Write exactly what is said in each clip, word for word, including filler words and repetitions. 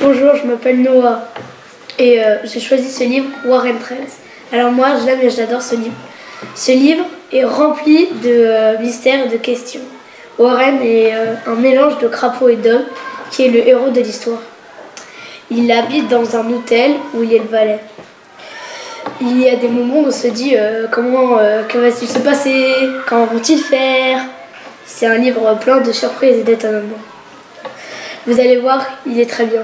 Bonjour, je m'appelle Noah et euh, j'ai choisi ce livre, Warren treize. Alors moi, je l'aime et j'adore ce livre. Ce livre est rempli de euh, mystères et de questions. Warren est euh, un mélange de crapaud et d'homme qui est le héros de l'histoire. Il habite dans un hôtel où il est le valet. Il y a des moments où on se dit euh, comment, euh, que va-t-il se passer, comment vont-ils faire. C'est un livre plein de surprises et d'étonnements. Vous allez voir, il est très bien.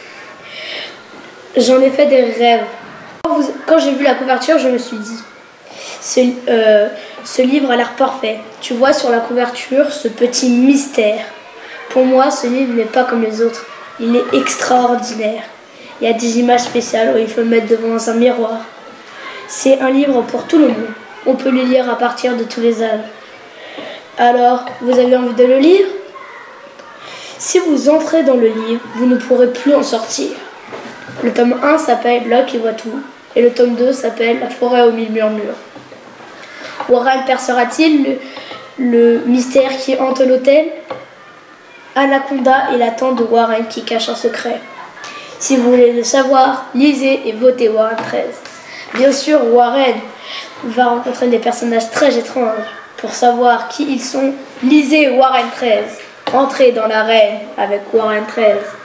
J'en ai fait des rêves. Quand, vous, quand j'ai vu la couverture, je me suis dit, ce, euh, ce livre a l'air parfait. Tu vois sur la couverture ce petit mystère. Pour moi, ce livre n'est pas comme les autres. Il est extraordinaire. Il y a des images spéciales où il faut le mettre devant un miroir. C'est un livre pour tout le monde. On peut le lire à partir de tous les âges. Alors, vous avez envie de le lire ? Si vous entrez dans le livre, vous ne pourrez plus en sortir. Le tome un s'appelle L'œil qui voit tout et le tome deux s'appelle La forêt aux mille murmures. Warren percera-t-il le, le mystère qui hante l'hôtel ? Anaconda est la tante de Warren qui cache un secret. Si vous voulez le savoir, lisez et votez Warren treize. Bien sûr, Warren va rencontrer des personnages très étranges. Pour savoir qui ils sont, lisez Warren treize. Entrez dans l'arène avec Warren treize.